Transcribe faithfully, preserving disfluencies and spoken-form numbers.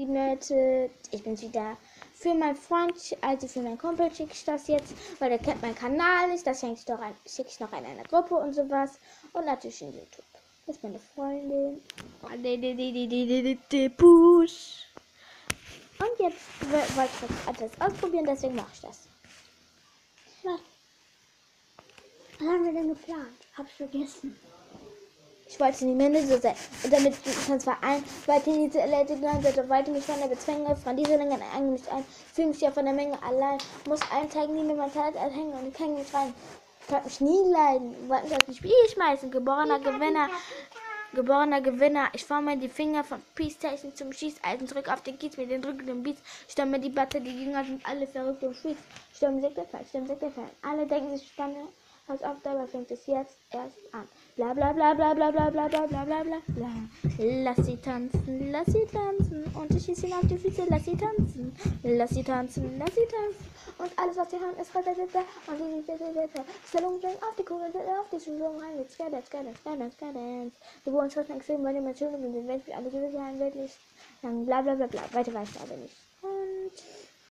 gemeldet. Ich bin wieder für meinen Freund, also für meinen Kumpel schicke ich das jetzt, weil der kennt meinen Kanal nicht. Das schicke ich, doch ein, schicke ich noch in einer Gruppe und sowas. Und natürlich in YouTube. Das ist meine Freundin. Push. Und jetzt wollte ich das alles ausprobieren, deswegen mache ich das. Was? Was haben wir denn geplant? Hab's vergessen. Ich wollte nicht mehr so sein. Und damit kannst du ein, weiter diese Erledigt wird, weiter mich von der Bezwängung von dieser Länge eigentlich ein, fühle mich ja von der Menge allein, muss einzeigen, nie mehr mein Talent erhängen und ich kann nicht rein. Ich kann mich nie leiden, wollte mich auf die Spiel schmeißen, geborener Gewinner, geborener Gewinner. Ich forme mir die Finger von Peace-Zeichen zum Schießeisen zurück auf den Kiez mit den drückenden Beats. Stürme die Batte, die Jünger sind alle verrückt und schwierig. Stürme Sektor falsch, stürme Sektor falsch. Alle denken sich Stande. Pass auf, dabei fängt es jetzt erst an. Bla bla bla bla bla bla bla bla bla bla bla bla. Lass sie tanzen, lass sie tanzen. Und ich schieße ihn auf die Füße, lass sie tanzen. Lass sie tanzen, lass sie tanzen. Und alles, was sie haben, ist Ratata. Und die Ratata. Stellung bringt auf die Kugel, auf die Schulung rein. Jetzt Skydance, Skydance, Skydance, Skydance. Wir wollen schon extrem, weil die Menschen sind, wenn wir alle gewisse haben, wirklich. Dann bla bla bla bla. Weiter weiß ich aber nicht. Und